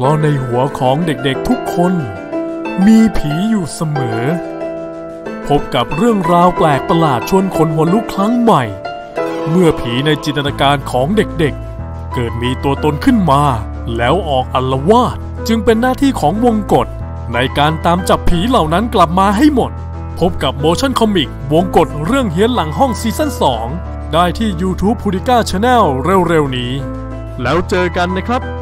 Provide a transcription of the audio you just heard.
ราะในหัวของเด็กๆทุกคนมีผีอยู่เสมอพบกับเรื่องราวแปลกประหลาดชวนขนหัวลุกครั้งใหม่เมื่อผีในจินตนาการของเด็กๆเกิดมีตัวตนขึ้นมาแล้วออกอาละวาดจึงเป็นหน้าที่ของวงกตในการตามจับผีเหล่านั้นกลับมาให้หมดพบกับ Motion Comic วงกตเรื่องเฮี้ยนหลังห้องซีซั่น 2ได้ที่ YouTube Pudika Channel เร็วๆนี้แล้วเจอกันนะครับ